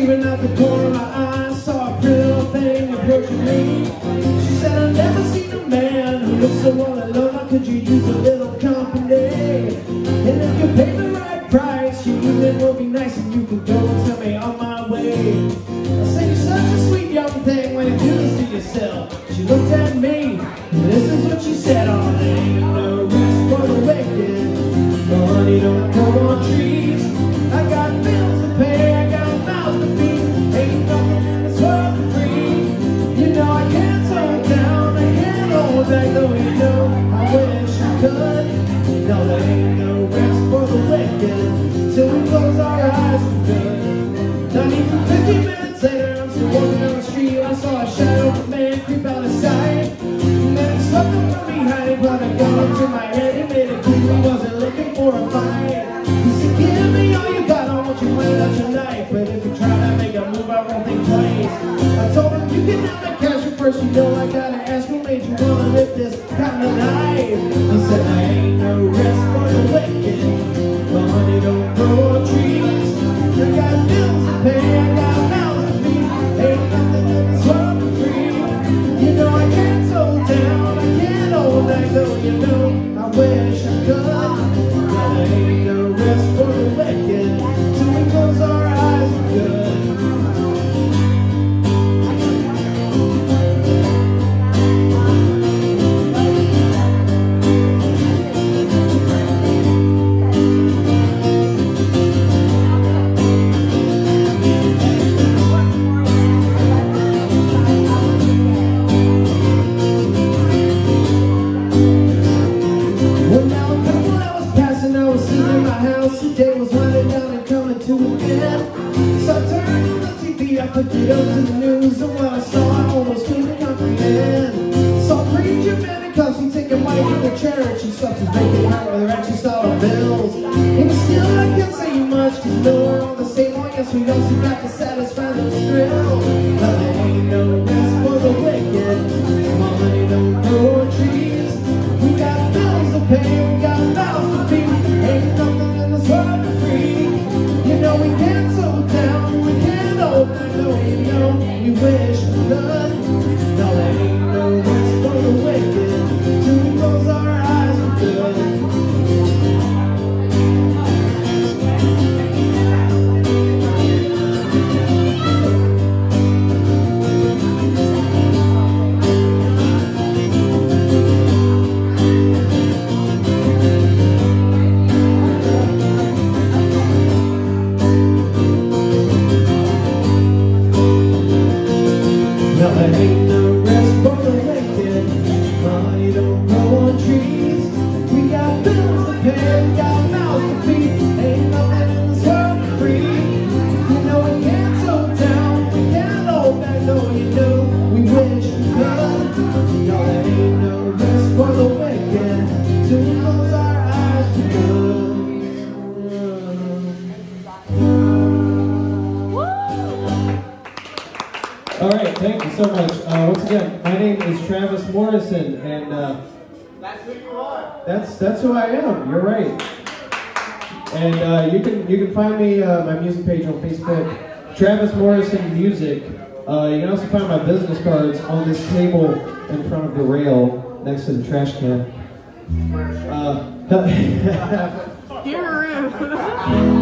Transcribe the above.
Even out the corner of my eye, I saw a pretty little thing approaching me. She said, I've never seen a man who looks so all alone. How could you use a little company? And if you pay the right price, you even will be nice, and you can go and send me on my way. I said, you're such a sweet young thing when you do this to yourself. She looked at me, and this is what she said: oh, there ain't no rest for the wicked. Money don't grow on trees. I got bills to pay, I got mouths to feed. Ain't nothing in this world for free. You know I can't slow down, I can't hold back, though you know I wish I could. No, there ain't no rest for the wicked till we close our eyes for good. Not even 50 minutes later, I'm still walking down the street. I saw a shadow of a man creep out of sight. And then he swept up from behind and brought a gun up to my head. He made it clear he wasn't looking for a fight. He said, give me all you got, I want you playing out your life. But if you try to make a move, I won't think twice. I told him, you can have the cash, but first you know I gotta ask, what made you wanna live this kind of life? He said, I ain't no rest for the wicked. Money don't grow on trees. I got bills to pay, I got mouths to feed. Ain't nothing in this world for free. You know I can't slow down, I can't hold back, though you know I wish I could. There ain't no rest for the wicked till we close our eyes for good. The day was winding down and coming to an end. So I turned on the TV, I put it up to the news, and what I saw I almost couldn't comprehend. Saw a preacher man in cuffs, he taking money from the church. He stuffed his bank account with extra dollar bills. And still I can't say much, cause no we're all the same. Oh yes, we also got to satisfy those thrills. But there ain't no rest for the wicked. Money don't grow on trees. We got bills to pay, we got mouths to feed. Ain't nothing in this world for free. You know we can't slow down, we can't hold back, no, you know we wish we could. No, there ain't no rest for the wicked till we close our eyes for good. There ain't no rest for the wicked. Money don't grow on trees. We got bills to pay, we got mouths to feed. Ain't nothing in this world for free. You know we can't slow down, we can't hold back, though you know we wish we could. No, there ain't no rest for the wicked till we close our eyes for good. All right, thank you so much. Once again, my name is Travis Morrison, and that's who you are. That's who I am. You're right. And you can find me my music page on Facebook, Travis Morrison Music. You can also find my business cards on this table in front of the rail next to the trash can. You're rude.